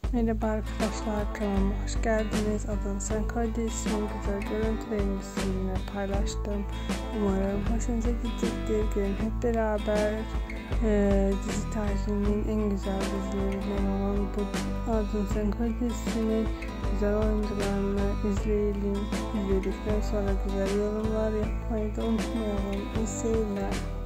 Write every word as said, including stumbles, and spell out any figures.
Merhaba arkadaşlar, kanalıma hoş geldiniz. Adını Sen Koy dizisinin güzel görüntülerini sizinle paylaştım. Umarım hoşunuza gidecektir. Gelin hep beraber e, dizi tarihinin en güzel dizilerinden olan bu Adını Sen Koy dizisinin güzel oyuncularını izleyelim. İzledikten sonra güzel yorumlar yapmayı da unutmayalım. İyi seyirler.